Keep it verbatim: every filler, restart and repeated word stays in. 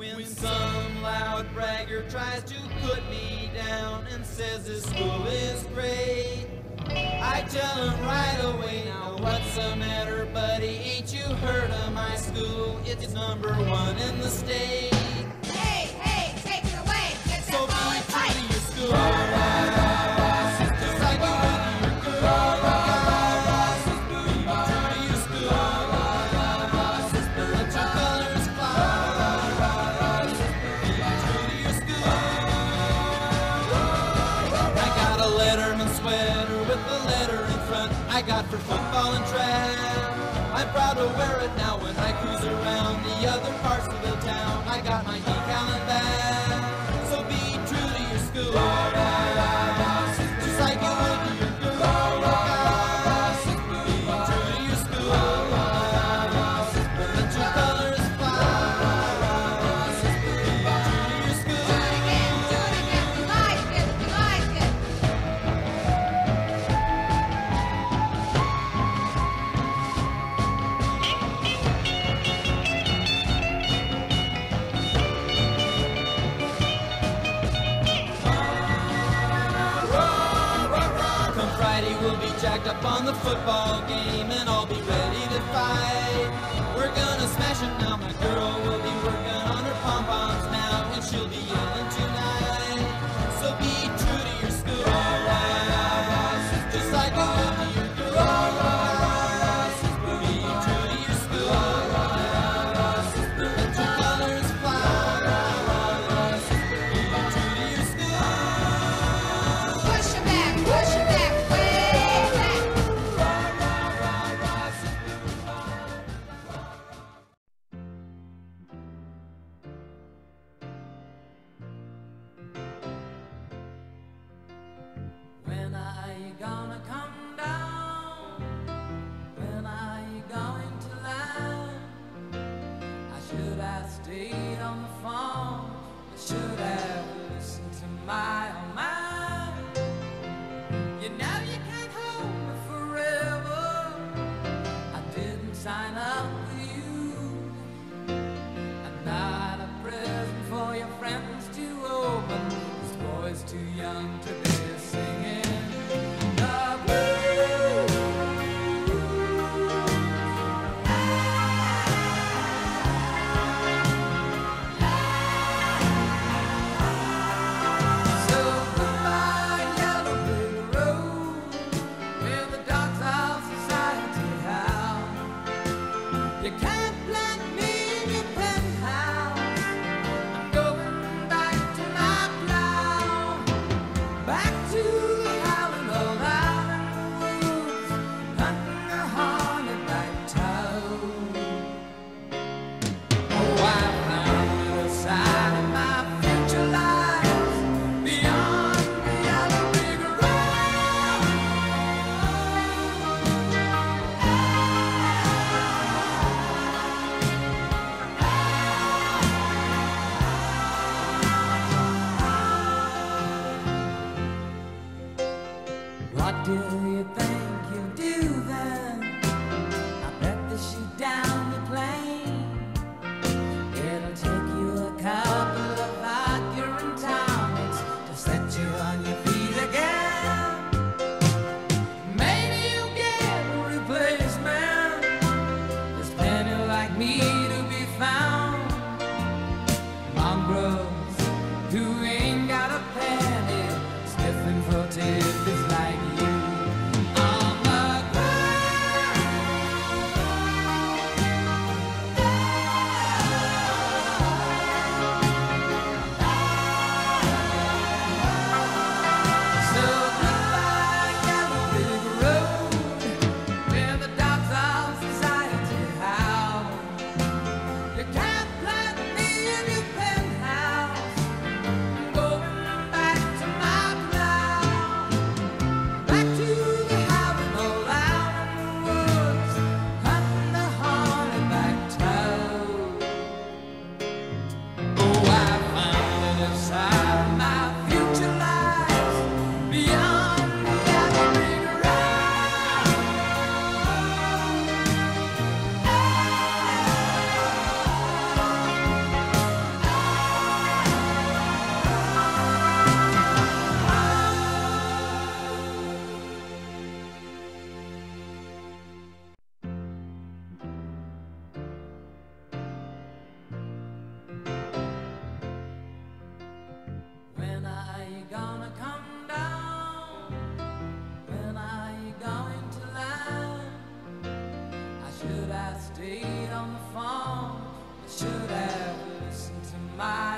When some loud bragger tries to put me down and says this school is great, I tell him right away, now what's the matter, buddy? Ain't you heard of my school? It's number one in the state. Hey, hey, take it away. Get So that be ball true and to your school, just like you would to your girl. Be true to your school, let your colors fly. Be true to your school. I got a Letterman sweater with the letter in front. I got for football and track. I'm proud to wear it now when I cruise around the other parts of the town. I got my decal and bag. So be true to your school, just like you would to your girl. Be true to your school, let your colors fly. Be true to your school. Do it again, do it again. We like it, we like it. Come Friday, we'll be jacked up on the football game, and I'll be ready to fight. We're gonna smash it now. My girl will be working on her pom-poms now, and she'll be yelling tonight. So be true to your school, just like you would to your girl. Be true to your school, let your colors fly. Be true to your school. Push it back, push it back, way back. When are you gonna come down? When are you going to land? I should have stayed on the phone. I should have listened to my own mind. You know you can't hold me forever. I didn't sign up with you. I'm not a present for your friends to open. This boy's too young to be singing the blues. So stayed on the phone. I should have listened to my